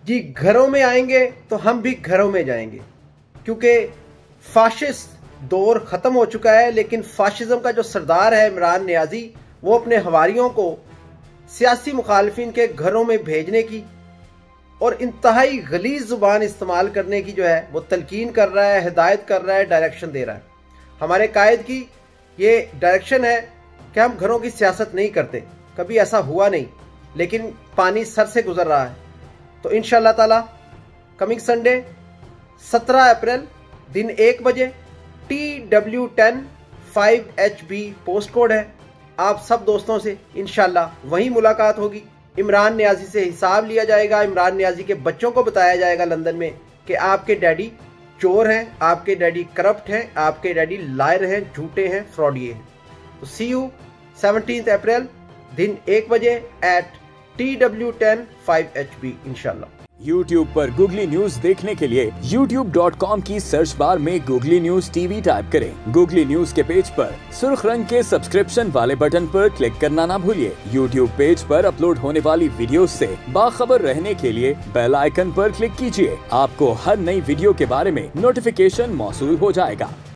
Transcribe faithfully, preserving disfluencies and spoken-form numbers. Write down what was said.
जी घरों में आएंगे तो हम भी घरों में जाएंगे, क्योंकि फाशिस्ट दौर ख़त्म हो चुका है। लेकिन फाशिज्म का जो सरदार है इमरान नियाज़ी, वो अपने हवारियों को सियासी मुखालफिन के घरों में भेजने की और इंतहाई गलीज़ ज़ुबान इस्तेमाल करने की जो है वो तलकीन कर रहा है, हिदायत कर रहा है, डायरेक्शन दे रहा है। हमारे कायद की ये डायरेक्शन है कि हम घरों की सियासत नहीं करते, कभी ऐसा हुआ नहीं, लेकिन पानी सर से गुजर रहा है। तो इंशाअल्लाह ताला कमिंग संडे सत्रह अप्रैल दिन एक बजे T W ten five H B post code है। आप सब दोस्तों से इंशाअल्लाह वहीं मुलाकात होगी। इमरान नियाज़ी से हिसाब लिया जाएगा। इमरान नियाज़ी के बच्चों को बताया जाएगा लंदन में कि आपके डैडी चोर हैं, आपके डैडी करप्ट हैं, आपके डैडी लायर हैं, झूठे हैं, फ्रॉडिये हैं। तो सी यू सेवनटीन्थ अप्रैल दिन एक बजे eight T W ten five H B इंशाल्लाह। यूट्यूब पर गूगली न्यूज देखने के लिए यूट्यूब डॉट कॉम की सर्च बार में गूगली न्यूज टीवी टाइप करें। गूगली न्यूज के पेज पर सुर्ख रंग के सब्सक्रिप्शन वाले बटन पर क्लिक करना ना भूलिए। यूट्यूब पेज पर अपलोड होने वाली वीडियोस से बाखबर रहने के लिए बेल आइकन पर क्लिक कीजिए। आपको हर नई वीडियो के बारे में नोटिफिकेशन मौसूल हो जाएगा।